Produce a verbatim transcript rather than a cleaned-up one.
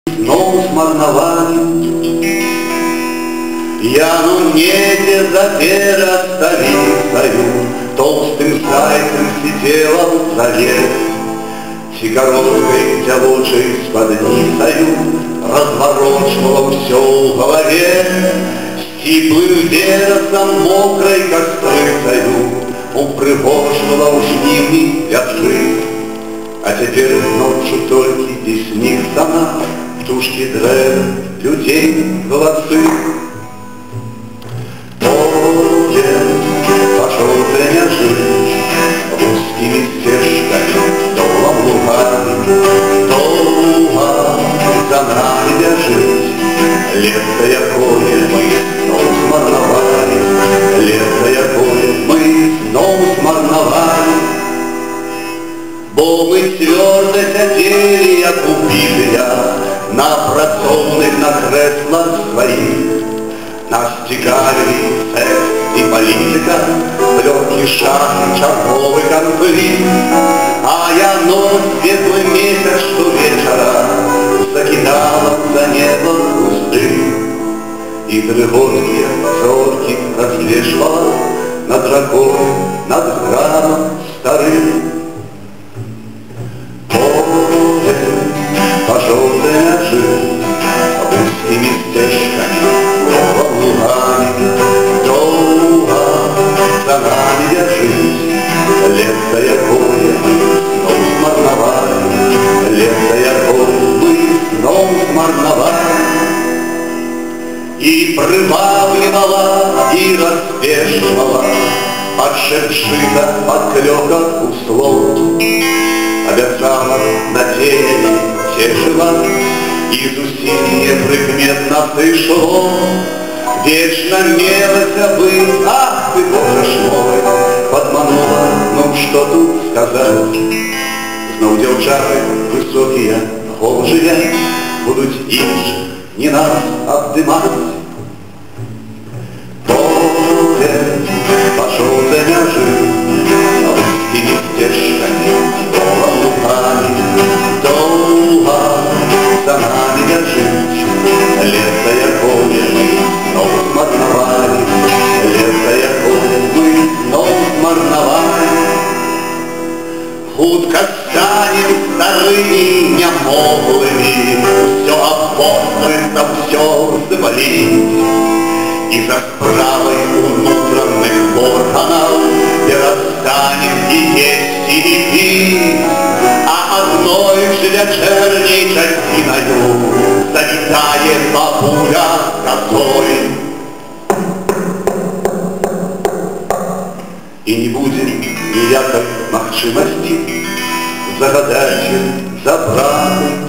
снова смарновали. Я ну небе запера столицею, толстым зайцем сидела в траве, сигареткой тягучей с подницею разворочивала все в голове, стиплым вересом мокрой кострицею упрыгоживала уж ними вяжи. А теперь ночью только и снится нам птушки древ, людей голосы. Полдень пошел время жить узкими стежками, долом лугами, долго за нами бежит. Лето якое мы снова смарновали, лето якое мы снова смарновали. Бо мы твердо хотели, як убитыя, напрацованных на креслах своих. Нас цікавили секс и политика, легкий шаг и черговый конфликт. А я ночь светлый месяц, что вечера закидала за небо пустым. И тревожные зорки развешивала над ракой, над градом старым. Пошел ты жил узкими стежками, долго лугами, долго за нами держись. Лето якое мы снова смарновали, лето якое мы снова смарновали. И прибавливала, и распешивала, подшепшито, подклёкот услов. Обязала, надеяли, тешила, из усилия предметно пришло. Вечно мелося бы, ах ты, Боже ж мой, подманула, ну что тут сказать. Знов девчаты высокие, хожие, будут інших не нас обдымать. Полдень пошел дня жил, узкими стежками, долго лугами, долго за нами держись. Лето якое мы снова смарновали, лето якое мы снова смарновали. Хутко станем старыми, немоглыми, все обострится, все заболит. И за справой внутренних органов не расстанем и есть, и пить, а одной вечерней частиною залетает бабуля с косой. И не будет ніякой махчимости загадать, забрать